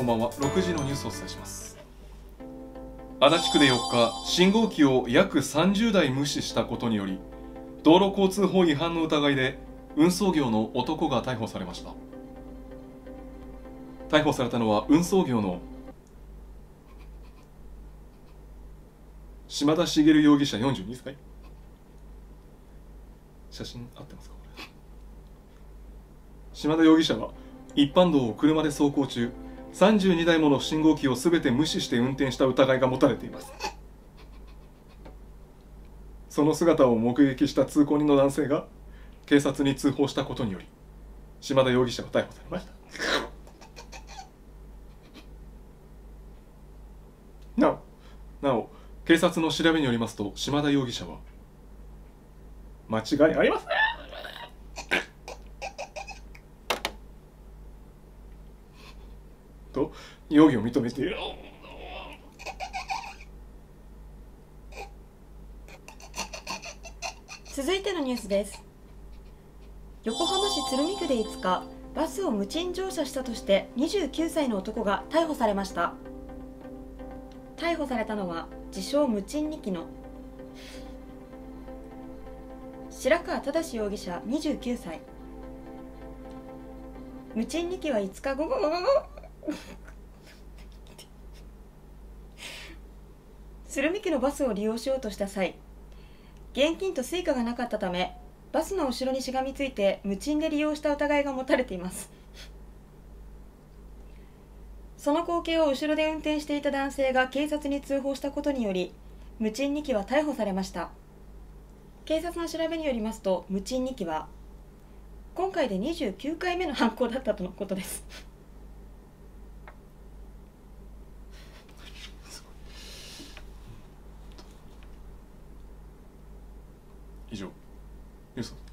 んばんは。6時のニュースをお伝えします。足立区で4日、信号機を約30台無視したことにより、道路交通法違反の疑いで運送業の男が逮捕されました。逮捕されたのは運送業の島田茂容疑者42歳。写真合ってますか？島田容疑者は一般道を車で走行中、32台もの信号機を全て無視して運転した疑いが持たれています。その姿を目撃した通行人の男性が警察に通報したことにより、島田容疑者が逮捕されました。なお警察の調べによりますと、島田容疑者は間違いありませんと容疑を認めている。 続いてのニュースです。横浜市鶴見区で5日、バスを無賃乗車したとして29歳の男が逮捕されました。逮捕されたのは自称無賃2機の白川正容疑者29歳。無賃2機は5日午後鶴見区のバスを利用しようとした際、現金とスイカがなかったため、バスの後ろにしがみついて無賃で利用した疑いが持たれています。その光景を後ろで運転していた男性が警察に通報したことにより、無賃2機は逮捕されました。警察の調べによりますと、無賃2機は今回で29回目の犯行だったとのことです。 以上ニュース